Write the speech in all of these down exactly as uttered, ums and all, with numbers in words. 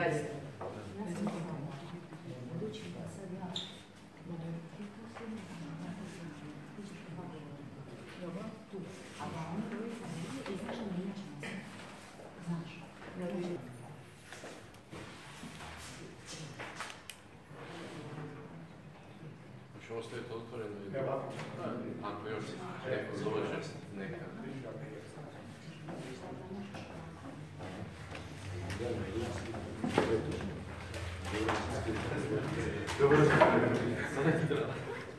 Zaista. Što ostavite otvoreno? Ako još neko dođe, neka. Dobro se treba.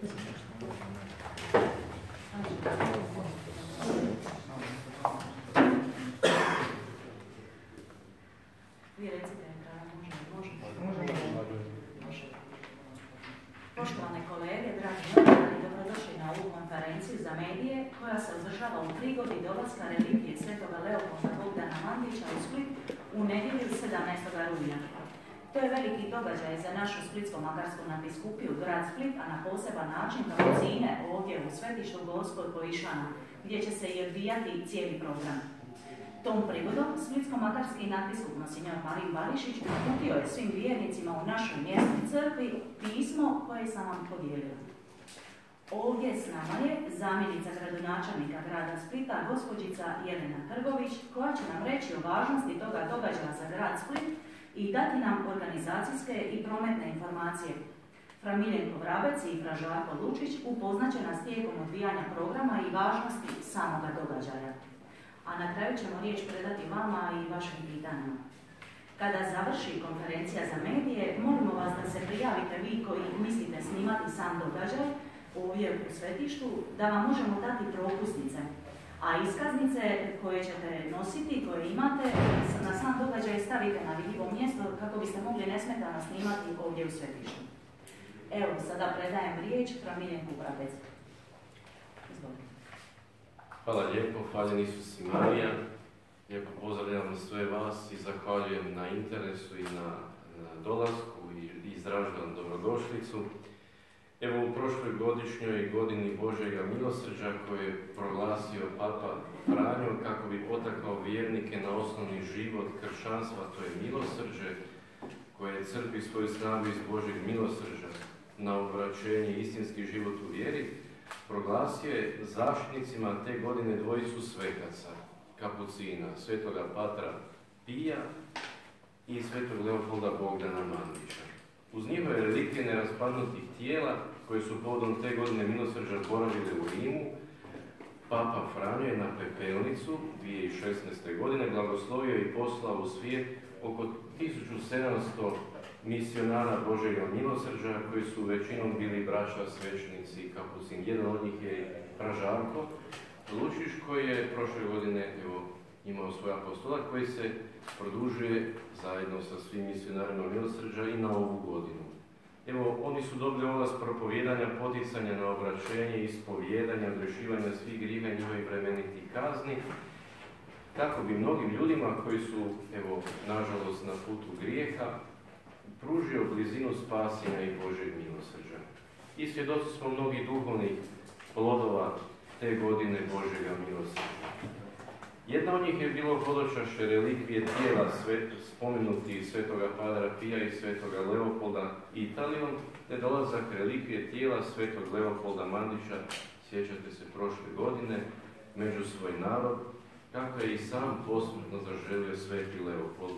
Vi recite kada može, može. Poštovane kolege, dragi novinari, dobrodošli na ovu konferenciju za medije koja se održava u prigodi dolaska relikvije Svetoga Leopolda Bogdana Mandića u Split u nedjelju sedamnaestog rujna. To je veliki događaj za našu splitsko-makarsku nadbiskupiju, grad Split, a na poseban način kapucine ovdje u svetištu Gospoj Poišana, gdje će se i odvijati cijeli program. Tom prigodom splitsko-makarski nadbiskup Monsignor Marin Barišić uputio je svim vjernicima u našoj mjesnoj crkvi pismo koje sam vam podijelila. Ovdje s nama je zamjenica gradonačelnika grada Splita, gospođica Jelena Trgović, koja će nam reći o važnosti toga događaja za grad Split i dati nam organizacijske i prometne informacije. Fra Miljenko Vrabec i fra Žarko Lučić upoznaće nas tijekom odvijanja programa i važnosti samoga događaja. A na kraju ćemo riječ predati vama i vašim pitanjima. Kada završi konferencija za medije, molimo vas da se prijavite vi koji mislite snimati sam događaj ovdje u svetištu, da vam možemo dati propusnice. A iskaznice koje ćete nositi, koje imate, na sam događaj stavite na vidljivo mjesto kako biste mogli nesmetano snimati ovdje u svetištu. Evo, sada predajem riječ fra Miljenku Vrabec. Izvolite. Hvala lijepo, hvala Isus i Marija. Lijepo pozdravljam sve vas i zahvaljujem na interesu i na, na dolasku i izražavam dobrodošlicu. Evo u prošloj godišnjoj godini Božjega milosrđa koje je proglasio Papa Franjo kako bi potakao vjernike na osnovni život kršćanstva, to je milosrđe, koje crpi svoju snagu iz Božjeg milosrđa na obraćenje i istinski život u vjeri, proglasio je zaštitnicima te godine dvojicu svetaca, kapucina, svetoga Patra Pija i svetog Leopolda Bogdana Mandića. Uz njihove relikvije neraspadnutih tijela, koje su povodom te godine milosrđa boravile u Rimu, Papa Franjo je na pepelnicu dvije tisuće šesnaeste. godine blagoslovio i poslao u svijet oko tisuću sedamsto misionara Božjega milosrđa, koji su većinom bili braća, svećenici i kapucin. Jedan od njih je fra Žarko Lučić, koji je prošle godine evo, imao svoj apostolat, koji se produžuje zajedno sa svim misionarima milosrđa i na ovu godinu. Evo, oni su dobili ovlast propovijedanja, poticanja na obraćenje, ispovijedanja, odrešivanja svih grijeha i njihovih vremenitih kazni, kako bi mnogim ljudima koji su, evo, nažalost, na putu grijeha, pružio blizinu spasenja i Božjeg milosrđa. I svjedoci smo mnogih duhovnih plodova te godine Božjega milosrđa. Jedna od njih je bilo hodočašće relikvije tijela svet, spomenuti svetoga Padra Pija i svetoga Leopolda Italijom, te dolazak relikvije tijela svetog Leopolda Mandića, sjećate se prošle godine, među svoj narod, kako je i sam posmrtno zaželio sveti Leopold.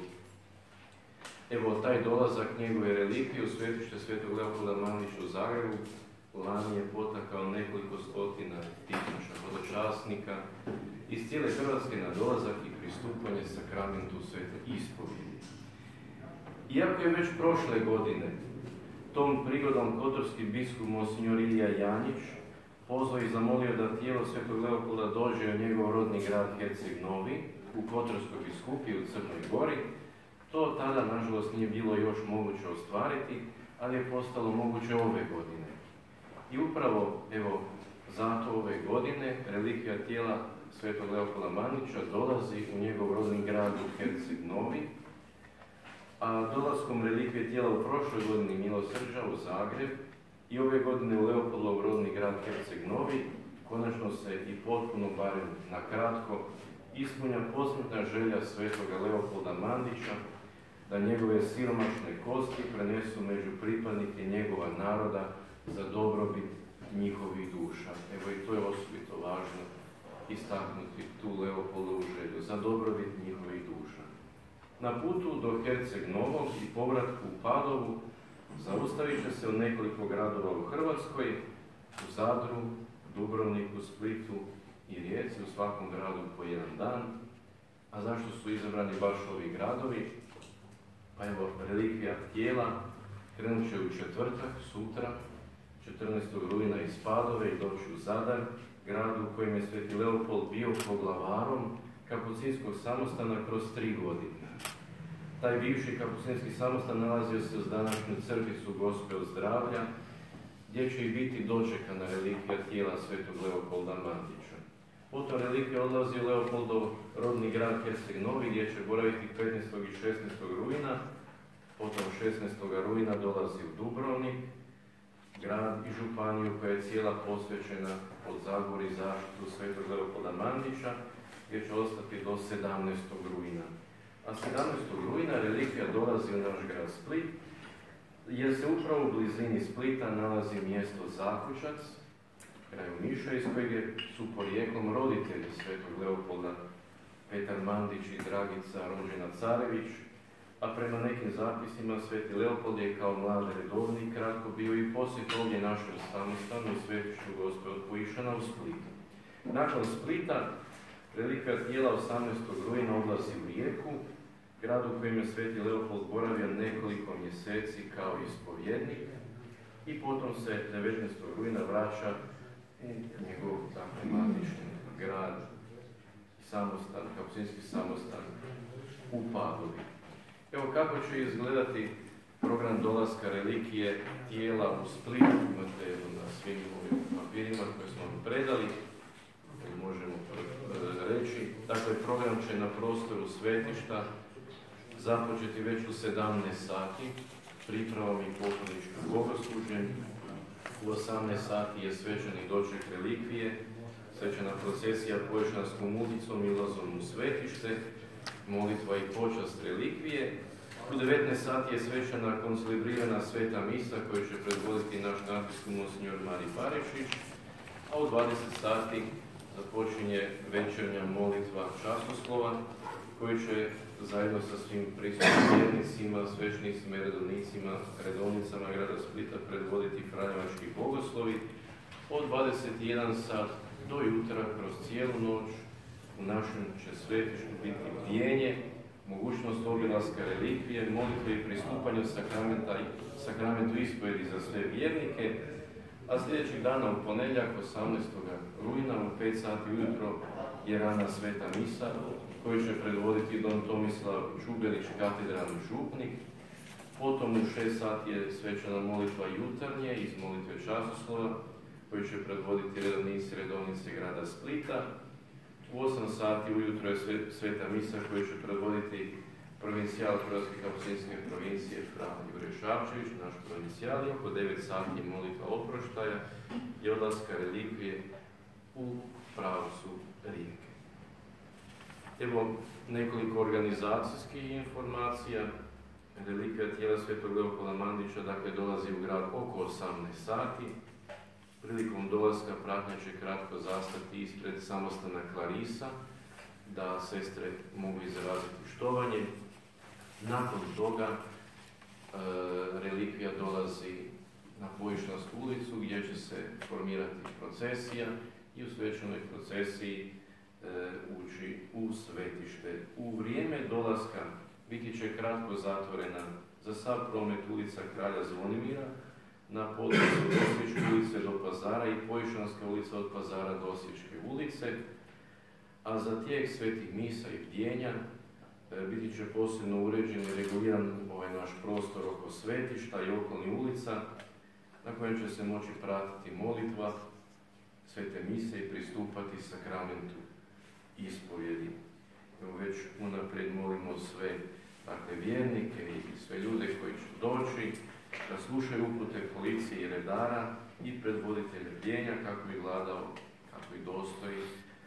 Evo, taj dolazak njegove relikvije u svetište svetog Leopolda Mandića u Zagrebu lani je potakao nekoliko stotina tisuća hodočasnika iz cijele Hrvatske na dolazak i pristupanje sakramentu svete ispovjedi. Iako je već prošle godine tom prigodom kotorski biskup Monsignor Ilija Janjić pozvao i zamolio da tijelo svetog Leopolda dođe u njegov rodni grad Herceg Novi, u Kotorskoj biskupiji u Crnoj Gori, to tada, nažalost, nije bilo još moguće ostvariti, ali je postalo moguće ove godine. I upravo, evo, zato ove godine relikvija tijela svetog Leopolda Mandića dolazi u njegov rodni grad u Herceg Novi, a dolaskom relikvije tijela u prošloj godini milosrđa u Zagreb i ove godine u Leopoldov rodni grad Herceg Novi, konačno se i potpuno, barem na kratko, ispunja posmrtna želja svetoga Leopolda Mandića da njegove siromašne kosti prenesu među pripadnike njegova naroda za dobrobit njihovih duša. Evo i to je osobito važno istaknuti tu Leopoldovu želju, za dobrobit njihovih duša. Na putu do Herceg Novog i povratku u Padovu zaustavit će se u nekoliko gradova u Hrvatskoj, u Zadru, Dubrovniku, Splitu i Rijeci, u svakom gradu po jedan dan. A zašto su izabrani baš ovi gradovi? Pa evo, relikvija tijela krenut će u četvrtak, sutra, četrnaestog rujna iz Padove i doći u Zadar, gradu u kojem je sveti Leopold bio poglavarom kapucinskog samostana kroz tri godine. Taj bivši kapucinski samostan nalazio se uz današnju crkvicu Gospe od zdravlja, gdje će i biti dočekana relikvija tijela svetog Leopolda Mandića. Potom relikvija odlazi u Leopoldov rodni grad Herceg Novi, gdje će boraviti petnaestog i šesnaestog rujna, potom šesnaestog rujna dolazi u Dubrovnik, grad i županiju koja je cijela posvećena od Zagor i zaštitu svetog Leopolda Mandića, gdje će ostati do sedamnaestog rujna. A sedamnaestog rujna relikvija dolazi u naš grad Split, jer se upravo u blizini Splita nalazi mjesto Zakučac, kraj Omiša, iz kojeg su porijeklom roditelji svetog Leopolda, Petar Mandić i Dragica rođena Carević, a prema nekim zapisima sveti Leopold je kao mlad redovnik kratko bio i posjet ovdje našem samostanu i svetišću Gospe od Poišana u Splitu. Nakon Splita relikvija tijela osamnaestog rujna odlazi u Rijeku, grad u kojem je sveti Leopold boravio nekoliko mjeseci kao ispovjednik, i potom se devetnaestog rujna vraća u njegov dakle, matični grad, samostan, kapucinski samostan u Padovi. Evo kako će izgledati program dolaska relikvije tijela u Split. Imate na svim ovim papirima koje smo vam predali, koji možemo reći. Dakle, program će na prostoru svetišta započeti već u sedamnaest sati pripravom i pokloničkim bogoslužjem. U osamnaest sati je svečani doček relikvije, svečana procesija Poišanskom ulicom i ulazom u svetište, molitva i počast relikvije. U devetnaest sati je svečana koncelebrirana sveta misa koju će predvoditi naš nadbiskup monsignor Mari Parešić, a u dvadeset sati započinje večernja molitva časoslova koju će zajedno sa svim prisutnim vjernicima, svećenicima i redovnicima, redovnicama grada Splita predvoditi franjevački bogoslovi. Od dvadeset jedan sat do jutra kroz cijelu noć u našem će svetištu biti bdijenje, mogućnost obilaska relikvije, molitve i pristupanju sakramenta, sakramentu ispovjedi za sve vjernike, a sljedećeg dana u ponedjeljak osamnaestog rujna u pet sati ujutro je rana sveta misa koju će predvoditi don Tomislav Čubelić, katedralni župnik. Potom u šest sati je svečana molitva jutarnje iz molitve časoslova koju će predvoditi redovnici redovnice grada Splita. U osam sati ujutro je sveta misa koju će predvoditi provincijal Hrvatske kapucinske provincije Fra Jure Šapčević, naš provincijal, i oko devet sati molitva oproštaja i odlaska relikvije u pravcu Rijeke. Evo nekoliko organizacijskih informacija. Relikvija tijela svetog Leopolda Mandića dakle dolazi u grad oko osamnaest sati. Prilikom dolaska pratnja će kratko zastati ispred samostana Klarisa, da sestre mogu izraziti štovanje. Nakon toga e, relikvija dolazi na Poišansku ulicu gdje će se formirati procesija i u svečanoj procesiji e, ući u svetište. U vrijeme dolaska biti će kratko zatvorena za sav promet ulica Kralja Zvonimira, na području Osječke ulice do Pazara i Poišanska ulica od Pazara do Osječke ulice, a za tijek svetih misa i bdjenja e, biti će posebno uređen i reguliran ovaj naš prostor oko svetišta i okolnih ulica, na kojem će se moći pratiti molitva, svete mise i pristupati sakramentu ispovjedi. Evo već unaprijed molimo sve dakle, vjernike i sve ljude koji će doći, da slušaju upute policije i redara i predvoditelja bdjenja kako bi vladao, kako bi dostoji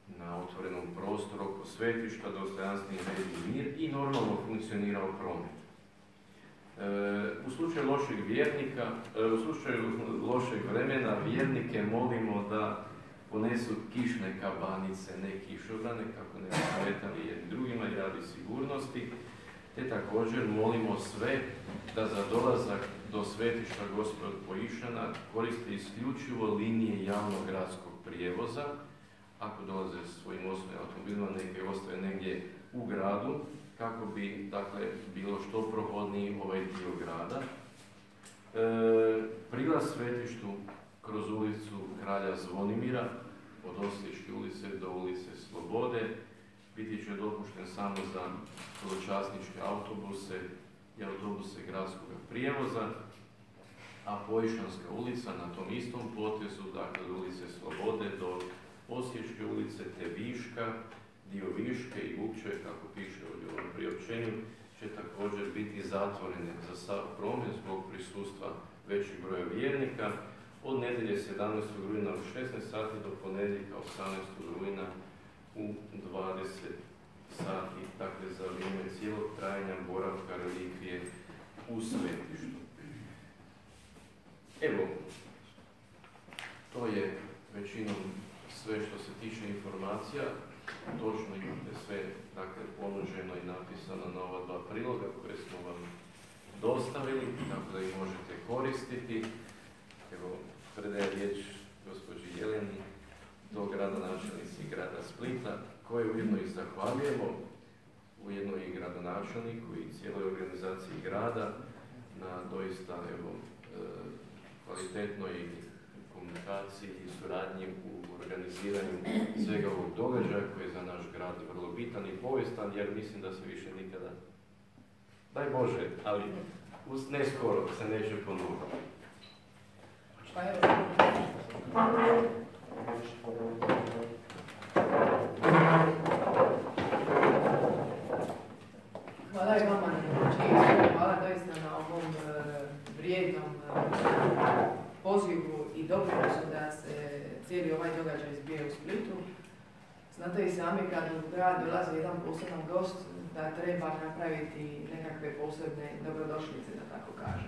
na otvorenom prostoru oko svetišta, dostojanstveni red i mir i normalno funkcionirao promet. E, u slučaju lošeg vjernika, e, u slučaju lošeg vremena, vjernike molimo da ponesu kišne kabanice, ne kišobrane, kako ne bi smetali jednim drugima i radi sigurnosti, te također molimo sve da za dolazak do svetišta Gospod Poišana koriste isključivo linije javnog gradskog prijevoza. Ako dolaze svojim osobnim automobilima, neke ostave negdje u gradu, kako bi, dakle, bilo što prohodniji ovaj dio grada. E, prilaz svetištu kroz ulicu Kralja Zvonimira, od Osječke ulice do ulice Slobode, biti će dopušten samo za zločasničke autobuse i autobuse gradskog prijevoza, a Poišanska ulica na tom istom potezu, dakle od ulice Slobode do Osječke ulice te Viška, dio Viške i Vukčeve, kako piše u ovom priopćenju, će također biti zatvorene za sav promet zbog prisustva većeg broja vjernika od nedjelje sedamnaestog rujna u šesnaest sati do ponedjeljka osamnaestog rujna u dvadeset sati, dakle za vrijeme cijelog trajanja boravka relikvije u svetištu. Evo, to je većinom sve što se tiče informacija. Točno imate sve, dakle, ponuđeno i napisano na ova dva priloga koje smo vam dostavili, tako da ih možete koristiti. Evo, predaje riječ gospođi Jeleni, dogradonačelnici grada Splita, koje ujedno i zahvaljujemo, ujedno i gradonačelniku i cijeloj organizaciji grada na doista, evo, kvalitetnoj komunikaciji i suradnji u organiziranju svega ovog događaja koji je za naš grad vrlo bitan i povijestan, jer mislim da se više nikada, daj Bože, ali ne skoro, se neće ponoviti. Pa evo, hvala i vama na domaćinstvu, hvala doista na ovom vrijednom pozivu i doprinosu da se cijeli ovaj događaj zbije u Splitu. Znate i sami kad u grad dolazi jedan poseban gost da treba napraviti nekakve posebne dobrodošlice, da tako kažem.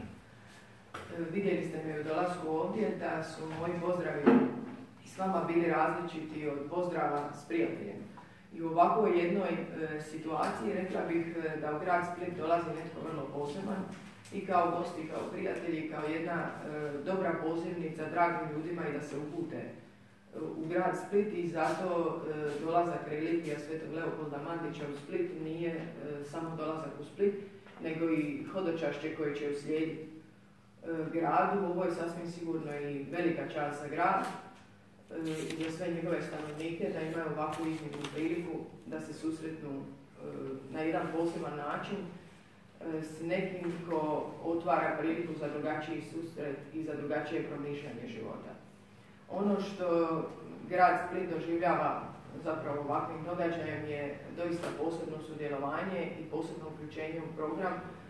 Vidjeli ste me u dolasku ovdje da su moji pozdravi s vama bili različiti od pozdrava s prijateljem. I u ovakvoj jednoj e, situaciji rekla bih da u grad Split dolazi netko vrlo poseban i kao gosti, i kao prijatelji, i kao jedna e, dobra pozivnica dragim ljudima i da se upute e, u grad Split i zato e, dolazak relikvija Svetog Leopolda Mandića u Split nije e, samo dolazak u Split, nego i hodočašće koje će uslijediti e, gradu. Ovo je sasvim sigurno i velika čast za grad e, i za sve njegove stanovnike da imaju ovakvu iznimnu priliku da se susretnu e, na jedan poseban način s nekim ko otvara priliku za drugačiji susret i za drugačije promišljanje života. Ono što grad Split doživljava zapravo ovakvim događajem je doista posebno sudjelovanje i posebno uključenje u program,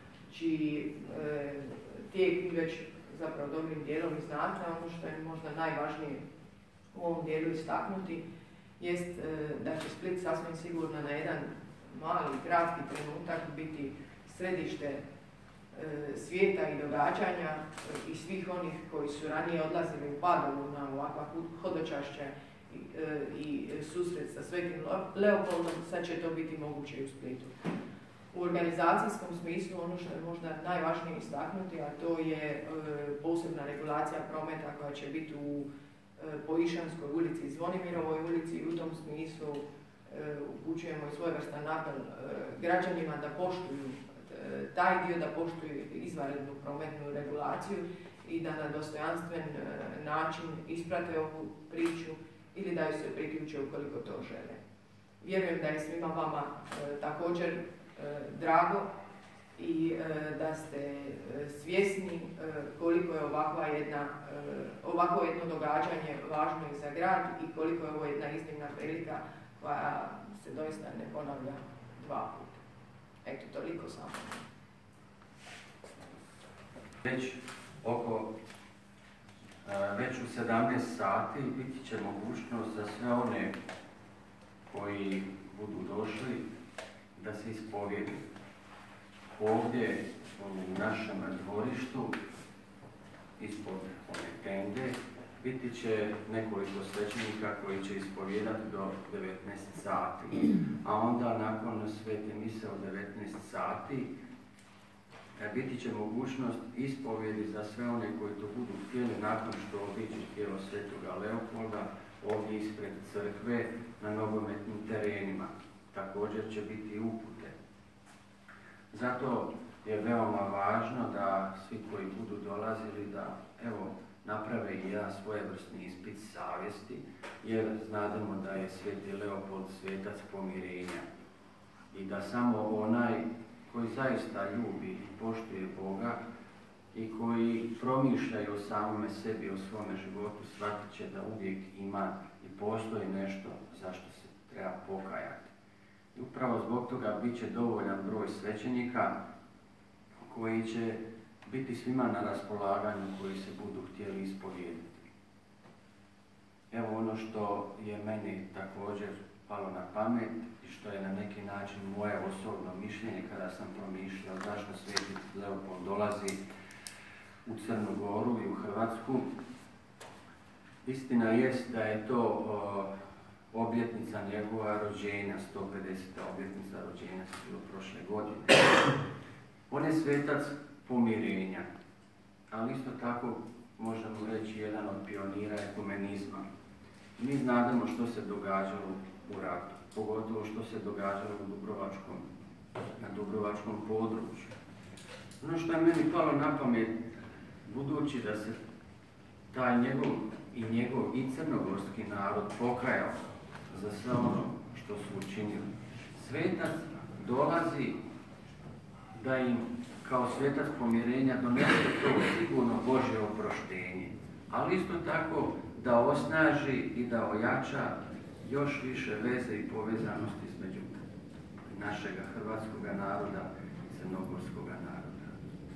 čiji e, tijek već zapravo dobrim dijelom i znate. Ono što je možda najvažnije u ovom dijelu istaknuti jest e, da će Split sasvim sigurno na jedan mali, kratki trenutak biti središte e, svijeta i događanja e, i svih onih koji su ranije odlazili u Padovu na ovakva hodočašća i, e, i susret sa Svetim Leopoldom, sad će to biti moguće i u Splitu. U organizacijskom smislu ono što je možda najvažnije istaknuti, a to je e, posebna regulacija prometa koja će biti u e, Poišanskoj ulici, Zvonimirovoj ulici i u tom smislu e, upućujemo i svojevrstan apel e, građanima da poštuju taj dio, da poštuju izvanrednu prometnu regulaciju i da na dostojanstven način isprate ovu priču ili da ju se priključe ukoliko to žele. Vjerujem da je svima vama e, također e, drago i e, da ste e, svjesni e, koliko je ovakva jedna, e, ovako jedno događanje važno i za grad i koliko je ovo jedna iznimna prilika koja se doista ne ponavlja dva puta. Eto, toliko samo. Već oko, već u sedamnaest sati biti će mogućnost za sve one koji budu došli da se ispovijede. Ovdje u našem dvorištu, ispod ove tende, biti će nekoliko svećenika koji će ispovijedati do devetnaest sati, a onda nakon svete mise od devetnaest sati biti će mogućnost ispovjedi za sve one koji to budu htjeli nakon što obiđu tijelo svetoga Leopolda ovdje ispred crkve na nogometnim terenima. Također će biti upute. Zato je veoma važno da svi koji budu dolazili da evo naprave i jedan svojevrsni ispit savjesti, jer znademo da je sveti Leopold svetac pomirenja i da samo onaj koji zaista ljubi i poštuje Boga i koji promišljaju o samome sebi, o svome životu, shvatit će da uvijek ima i postoji nešto zašto se treba pokajati. I upravo zbog toga bit će dovoljan broj svećenika koji će biti svima na raspolaganju koji se budu htjeli ispovijediti. Evo ono što je meni također palo na pamet i što je na neki način moje osobno mišljenje kada sam promišljao zašto sveti Leopold dolazi u Crnu Goru i u Hrvatsku. Istina jest da je to o, obljetnica njegova rođenja, sto pedeseta obljetnica rođenja se bilo prošle godine. On je svetac pomirenja, ali isto tako možemo reći jedan od pionira ekumenizma. Mi znamo što se događalo u ratu, pogotovo što se događalo u Dubrovačkom, na Dubrovačkom području. Ono što je meni palo na pamet, budući da se taj njegov i njegov i crnogorski narod pokajao za sve ono što su učinili, svetac dolazi da im kao svetac pomirenja donese to sigurno Božje oproštenje, ali isto tako da osnaži i da ojača još više veze i povezanosti između našega hrvatskog naroda i crnogorskog naroda.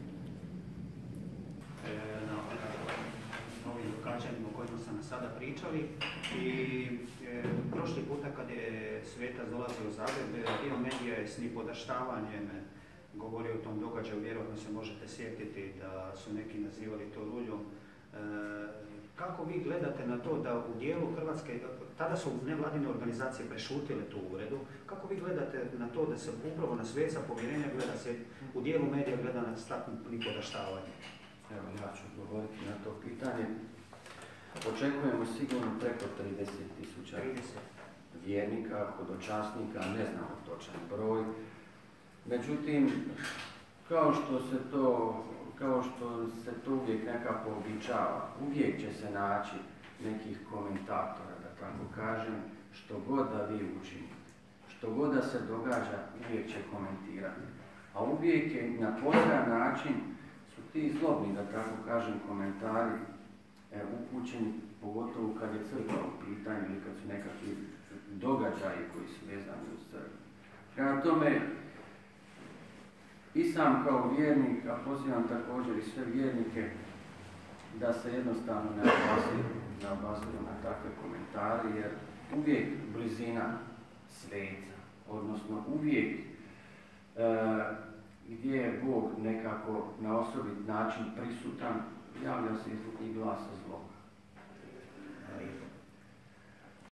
E, na ovim događanjima o kojima sam sada pričali i e, prošli puta kad je svetac dolazio u Zagreb, dio medija je s nipodaštavanjem govorio o tom događaju, vjerojatno se možete sjetiti da su neki nazivali to ruljom. E, kako vi gledate na to da u dijelu Hrvatske, tada su nevladine organizacije prešutile tu uvredu, kako vi gledate na to da se upravo na sveca pomirenja gleda se, u dijelu medija gleda na takvo nipodaštavanje? Evo, ja ću odgovoriti na to pitanje. Očekujemo sigurno preko trideset tisuća vjernika, hodočasnika, ne znamo točan broj. Međutim, kao što se to, kao što se to uvijek nekako običava, uvijek će se naći nekih komentatora, da tako kažem, što god da vi učinite, što god da se događa, uvijek će komentirati. A uvijek je na poznan način su ti zlobni, da tako kažem, komentari e, upućeni, pogotovo kad je crkva u pitanju ili kad su nekakvi događaji koji su vezani uz crkvu. Prema tome, i sam kao vjernik, a pozivam također i sve vjernike da se jednostavno ne obaziru na takve komentare, jer uvijek blizina sveca, odnosno uvijek e, gdje je Bog nekako na osobit način prisutan, javlja se i glasa zloga.